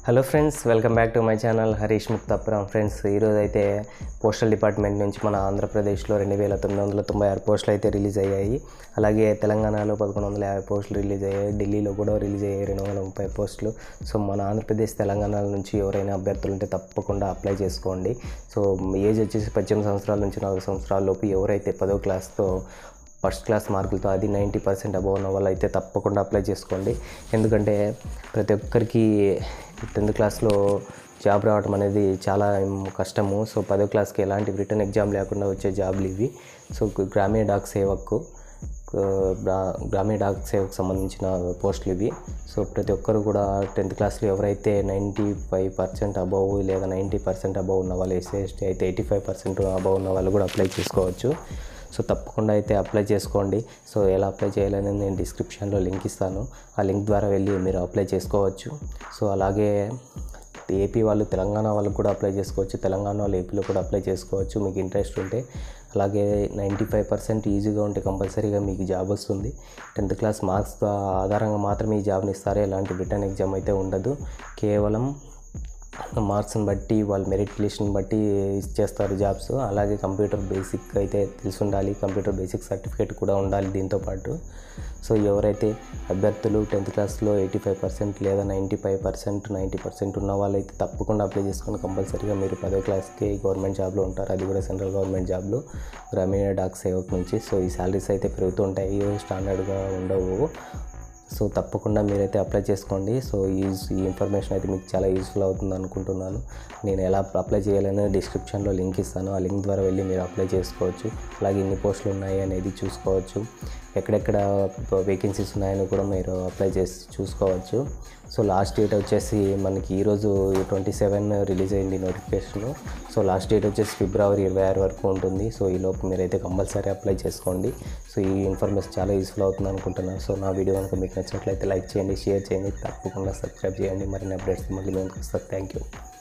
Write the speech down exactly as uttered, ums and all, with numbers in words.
Hello friends, welcome back to my channel Harish Muktapuram. Friends, ఈరోజు అయితే postal department నుంచి మన ఆంధ్రప్రదేశ్లో రెండు వేల తొమ్మిది వందల తొంభై ఆరు పోస్టులు అయితే రిలీజ్ అయ్యాయి. అలాగే తెలంగాణలో పదకొండు వందల యాభై పోస్టులు రిలీజ్ అయ్యాయి. ఢిల్లీలో కూడా రిలీజ్ అయ్యాయి రెండు వందల ముప్పై పోస్టులు. సో మన ఆంధ్రప్రదేశ్ తెలంగాణ నుంచి ఎవరైనా అభ్యర్థులు ఉంటే తప్పకుండా అప్లై చేసుకోండి. సో ఏజ్ వచ్చేసి పద్దెనిమిది సంవత్సరాల నుంచి నాలుగు సంవత్సరాల లోపు ఎవరైతే పదో క్లాస్తో ఫస్ట్ క్లాస్ మార్కులతో అది నైంటీ పర్సెంట్ అబవ్ ఉన్న వాళ్ళు అయితే తప్పకుండా అప్లై చేసుకోండి. ఎందుకంటే ప్రతి ఒక్కరికి టెన్త్ క్లాస్లో జాబ్ రావడం అనేది చాలా కష్టము. సో పదో క్లాస్కి ఎలాంటి రిటర్న్ ఎగ్జామ్ లేకుండా వచ్చే జాబ్లు ఇవి. సో గ్రామీణ డాక్ సేవకు గ్రామీణ డాక్ సేవకు సంబంధించిన పోస్టులు ఇవి. సో ప్రతి ఒక్కరు కూడా టెన్త్ క్లాస్లో ఎవరైతే నైంటీ ఫైవ్ పర్సెంట్ అబవ్ లేదా నైంటీ పర్సెంట్ అబవ్ ఉన్న వాళ్ళు, ఎస్సీ ఎస్టీ అయితే ఎయిటీ ఫైవ్ పర్సెంట్ అబవ్ ఉన్న వాళ్ళు కూడా అప్లై చేసుకోవచ్చు. సో తప్పకుండా అయితే అప్లై చేసుకోండి. సో ఎలా అప్లై చేయాలని నేను డిస్క్రిప్షన్లో లింక్ ఇస్తాను. ఆ లింక్ ద్వారా వెళ్ళి మీరు అప్లై చేసుకోవచ్చు. సో అలాగే ఏపీ వాళ్ళు తెలంగాణ వాళ్ళకు కూడా అప్లై చేసుకోవచ్చు. తెలంగాణ వాళ్ళు ఏపీలో కూడా అప్లై చేసుకోవచ్చు మీకు ఇంట్రెస్ట్ ఉంటే. అలాగే నైంటీ ఫైవ్ పర్సెంట్ ఈజీగా ఉంటే కంపల్సరీగా మీకు జాబ్ వస్తుంది. టెన్త్ క్లాస్ మార్క్స్ ఆధారంగా మాత్రమే ఈ జాబ్ని ఇస్తారు. ఎలాంటి రిటర్న్ ఎగ్జామ్ అయితే ఉండదు. కేవలం మార్క్స్ని బట్టి వాళ్ళ మెరిట్ లిస్ట్ని బట్టి ఇచ్చేస్తారు జాబ్స్. అలాగే కంప్యూటర్ బేసిక్ అయితే తెలిసి ఉండాలి. కంప్యూటర్ బేసిక్ సర్టిఫికేట్ కూడా ఉండాలి దీంతోపాటు. సో ఎవరైతే అభ్యర్థులు టెన్త్ క్లాస్లో ఎయిటీ ఫైవ్ పర్సెంట్ లేదా ninety five percent ninety percent ఉన్న వాళ్ళైతే తప్పకుండా అప్లై చేసుకొని కంపల్సరీగా మీరు పదో క్లాస్కి గవర్నమెంట్ జాబ్లో ఉంటారు. అది కూడా సెంట్రల్ గవర్నమెంట్ జాబ్లో గ్రామీణ డాక్ సేవక్ నుంచి. సో ఈ శాలరీస్ అయితే పెరుగుతూ ఉంటాయి, స్టాండర్డ్గా ఉండవు. సో తప్పకుండా మీరైతే అప్లై చేసుకోండి. సో ఈ ఈ ఇన్ఫర్మేషన్ అయితే మీకు చాలా యూస్ఫుల్ అవుతుంది అనుకుంటున్నాను. నేను ఎలా అప్లై చేయాలని డిస్క్రిప్షన్లో లింక్ ఇస్తాను. ఆ లింక్ ద్వారా వెళ్ళి మీరు అప్లై చేసుకోవచ్చు. అలాగే ఎన్ని పోస్టులు ఉన్నాయి అనేది చూసుకోవచ్చు. ఎక్కడెక్కడ వేకెన్సీస్ ఉన్నాయని కూడా మీరు అప్లై చేసి చూసుకోవచ్చు. సో లాస్ట్ డేట్ వచ్చేసి మనకి ఈరోజు ట్వంటీ సెవెన్ రిలీజ్ అయింది నోటిఫికేషన్. సో లాస్ట్ డేట్ వచ్చేసి ఫిబ్రవరి ఇరవై ఆరు వరకు ఉంటుంది. సో ఈ లోపు మీరైతే కంపల్సరీ అప్లై చేసుకోండి. సో ఈ ఇన్ఫర్మేషన్ చాలా యూస్ఫుల్ అవుతుంది అనుకుంటున్నాను. సో నా వీడియో కనుక మీకు నచ్చినట్లయితే లైక్ చేయండి, షేర్ చేయండి, తప్పకుండా సబ్స్క్రైబ్ చేయండి. మరిన్ని అప్డేట్స్ మళ్ళీ మేము వస్తాం. Thank you.